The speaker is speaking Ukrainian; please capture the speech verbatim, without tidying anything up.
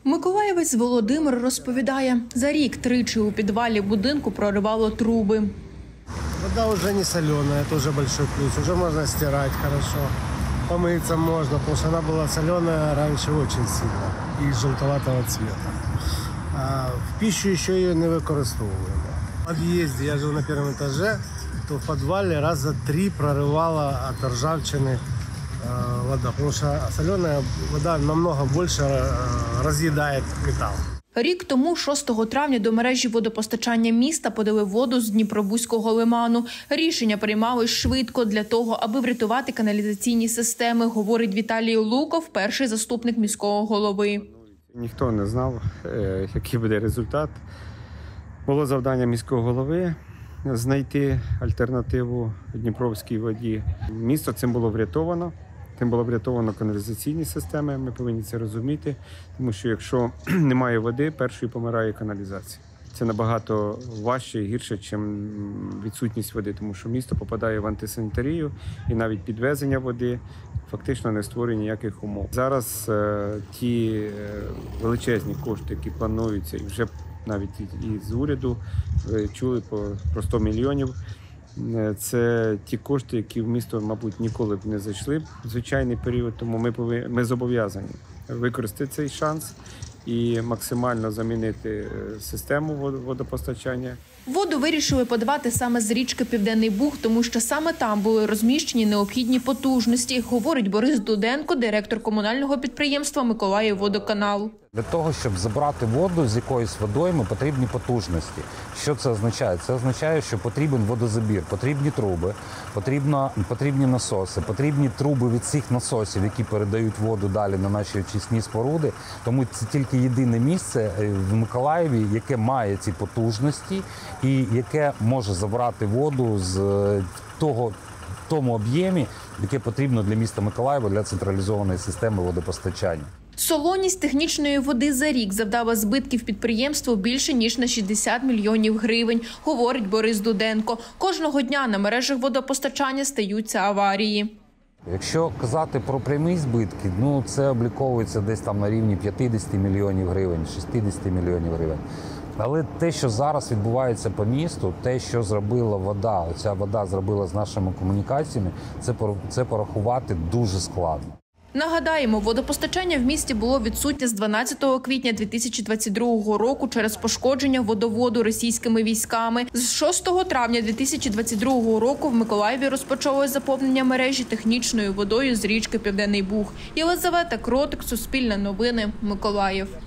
Миколаївець Володимир розповідає, за рік тричі у підвалі будинку проривало труби. Вода вже не солена, це вже великий плюс. Вже можна стирати добре, помитися можна, тому що вона була солена раніше дуже сильно і жовтоватого цвіту. А в пищу ще її не використовуємо. В під'їзді, я живу на першому етажі, то в підвалі раз за три проривала від ржавчини вода, тому що солена вода намного більше роз'їдає метал. Рік тому, шостого травня, до мережі водопостачання міста подали воду з Дніпробузького лиману. Рішення приймалось швидко для того, аби врятувати каналізаційні системи, говорить Віталій Луков, перший заступник міського голови. Ніхто не знав, який буде результат. Було завдання міського голови знайти альтернативу Дніпровській воді. Місто цим було врятовано. Тим було врятовано каналізаційні системи, ми повинні це розуміти, тому що якщо немає води, першою помирає каналізація. Це набагато важче і гірше, ніж відсутність води, тому що місто попадає в антисанітарію і навіть підвезення води фактично не створює ніяких умов. Зараз е, ті е, величезні кошти, які плануються, і вже навіть і з уряду ви чули по, про сто мільйонів, це ті кошти, які в місто, мабуть, ніколи б не зайшли в звичайний період, тому ми, повинні, ми зобов'язані використати цей шанс і максимально замінити систему водопостачання. Воду вирішили подавати саме з річки Південний Буг, тому що саме там були розміщені необхідні потужності, говорить Борис Дуденко, директор комунального підприємства «Миколаївводоканал». Для того, щоб забрати воду з якоїсь водойми, потрібні потужності. Що це означає? Це означає, що потрібен водозабір, потрібні труби, потрібно, потрібні насоси, потрібні труби від цих насосів, які передають воду далі на наші очисні споруди. Тому це тільки єдине місце в Миколаєві, яке має ці потужності і яке може забрати воду з того, в тому об'ємі, яке потрібно для міста Миколаєва, для централізованої системи водопостачання. Солоність технічної води за рік завдала збитків підприємству більше, ніж на шістдесят мільйонів гривень, говорить Борис Дуденко. Кожного дня на мережах водопостачання стаються аварії. Якщо казати про прямі збитки, ну це обліковується десь там на рівні п'ятдесят мільйонів гривень, шістдесят мільйонів гривень. Але те, що зараз відбувається по місту, те, що зробила вода, оця вода зробила з нашими комунікаціями, це, це порахувати дуже складно. Нагадаємо, водопостачання в місті було відсутнє з дванадцятого квітня дві тисячі двадцять другого року через пошкодження водоводу російськими військами. З шостого травня дві тисячі двадцять другого року в Миколаєві розпочалось заповнення мережі технічною водою з річки Південний Буг. Єлизавета Кротик, Суспільне новини, Миколаїв.